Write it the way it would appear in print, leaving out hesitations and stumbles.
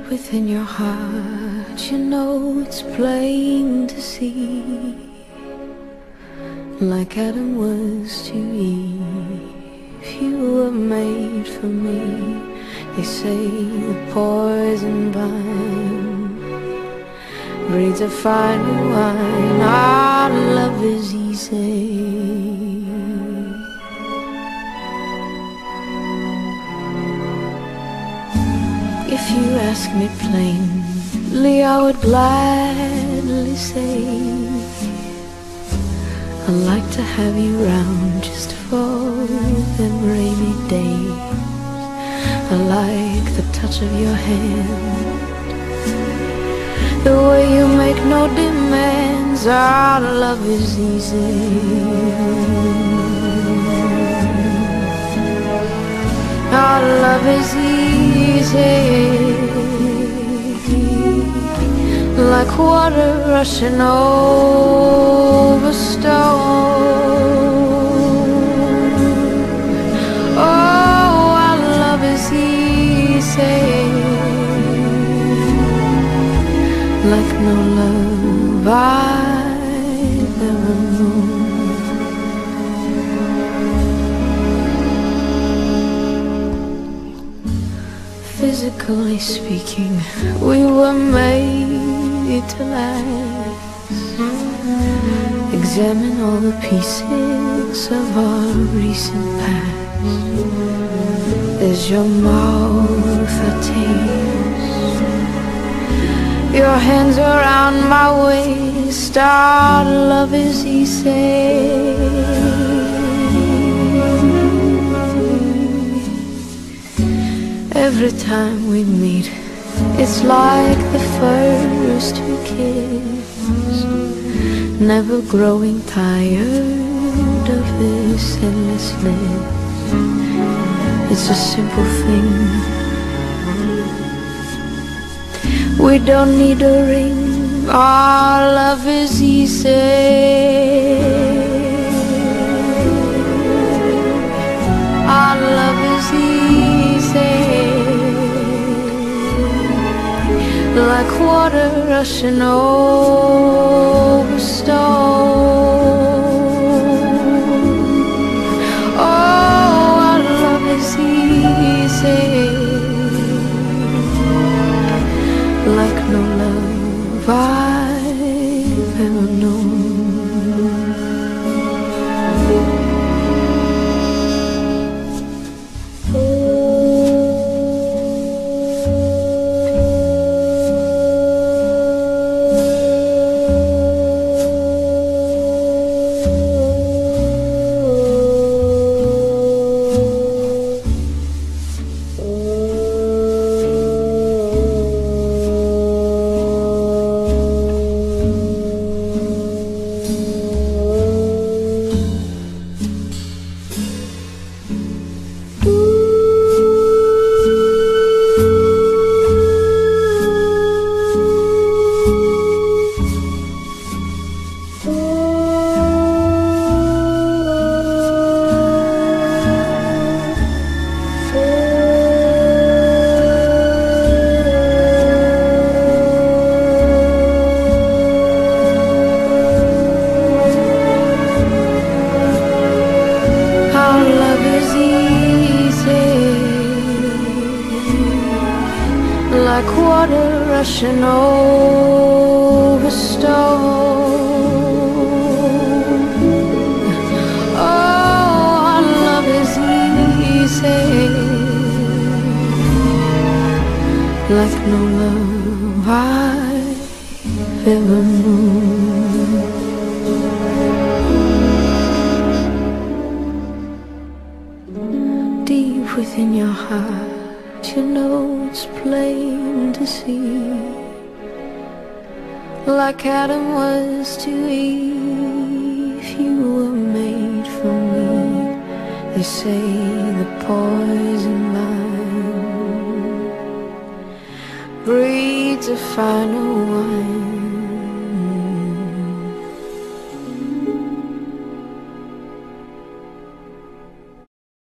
within your heart, you know it's plain to see. Like Adam was to Eve, you were made for me. They say the poison vine breeds a finer wine. Our love is easy. If you ask me plainly, I would gladly say I'd like to have you round just for them rainy days. I like the touch of your hand, the way you make no demands. Our love is easy. Our love is easy, like water rushing over stone. Oh, our love is easy, like no love I've ever known. Physically speaking, we were made to last. Examine all the pieces of our recent past. Is your mouth a taste? Your hands around my waist. Our love is easy. Every time we meet, it's like the first we kiss. Never growing tired of this endless list. It's a simple thing. We don't need a ring. Our love is easy. Our love is easy, like water rushing over stone. Oh, our love is easy, like no love I've ever known. Like water rushing over stone. Oh, our love is easy, like no love I've ever known. Deep within your heart, you know it's plain to see. Like Adam was to Eve, you were made for me. They say the poison vine breeds a finer wine.